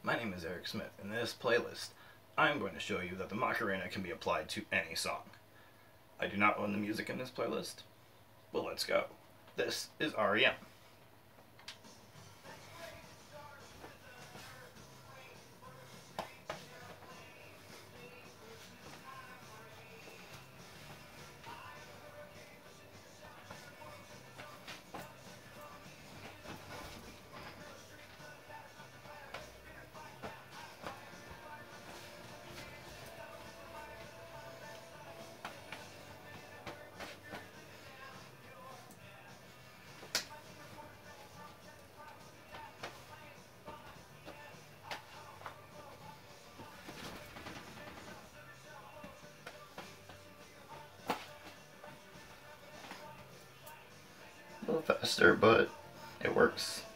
My name is Eric Smith. In this playlist, I'm going to show you that the Macarena can be applied to any song. I do not own the music in this playlist, but let's go. This is R.E.M. A little faster, but it works.